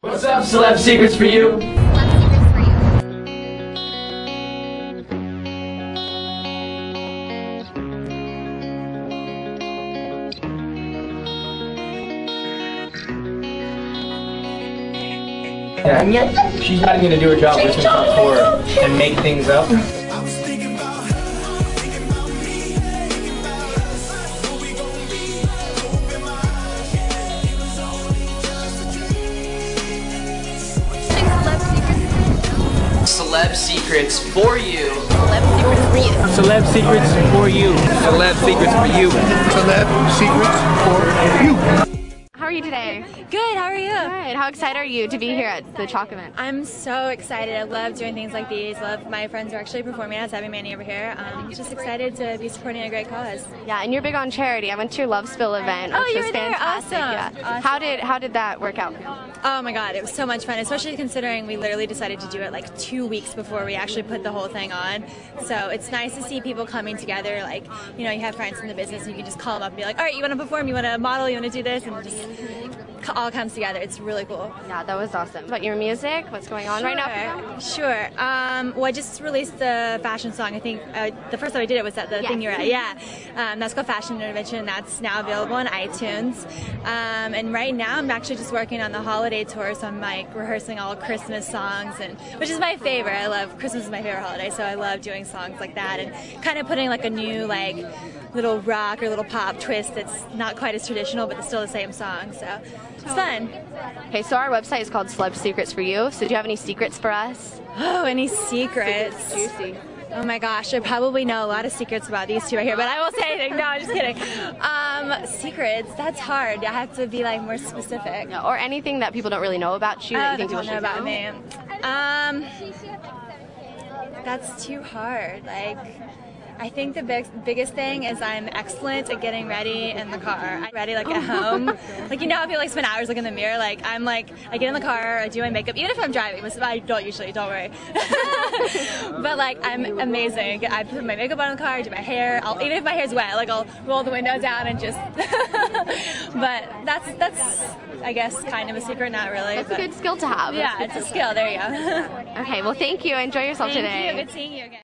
What's up, celeb secrets for you? Yeah, she's not even gonna do her job. We're just gonna talk for her and make things up. Celeb secrets for you. Celeb secrets for you. Celeb secrets for you. Celeb secrets for you. How are you today? Good, how are you? Good. How excited are you to be here at the CHOC event? I'm so excited. I love doing things like these. My friends are actually performing at Zoe Myers over here. Just excited to be supporting a great cause. Yeah, and you're big on charity. I went to your LoveSpill event, which you was were there? fantastic. Awesome. Yeah. Awesome. How did that work out for you? Oh my god, it was so much fun, especially considering we literally decided to do it like 2 weeks before we actually put the whole thing on. So it's nice to see people coming together, like, you know, you have friends in the business and you can just call them up and be like, all right, you want to perform, you want to model, you want to do this, and just all comes together. It's really cool. Yeah, that was awesome. But your music, what's going on right now? Sure. Well, I just released the fashion song. I think the first time I did it was at the thing you're at. Yeah. That's called Fashion Intervention. That's now available on iTunes. And right now I'm actually just working on the holiday tour, so I'm like rehearsing all Christmas songs, and which is my favorite. I love Christmas is my favorite holiday, so I love doing songs like that and kind of putting like a new like little rock or little pop twist that's not quite as traditional, but it's still the same song. So it's fun. Okay, so our website is called Celeb Secrets for You. So do you have any secrets for us? Oh, any secrets? Juicy. Oh my gosh, I probably know a lot of secrets about these two right here, but I won't say anything. No, I'm just kidding. Secrets, that's hard. I have to be like more specific. Yeah, or anything that people don't really know about you that you think people should know about me. That's too hard. Like, I think the biggest thing is I'm excellent at getting ready in the car. I'm ready like at home. Like, you know how people like spend hours looking in the mirror? Like, I'm like, I get in the car, I do my makeup, even if I'm driving, which I don't usually, don't worry. But like, I'm amazing. I put my makeup on in the car, I do my hair, even if my hair's wet, like I'll roll the window down and just, but that's, I guess, kind of a secret, not really. That's a good skill to have. Yeah, it's a skill, there you go. Okay, well thank you, enjoy yourself today. Thank you, good seeing you again.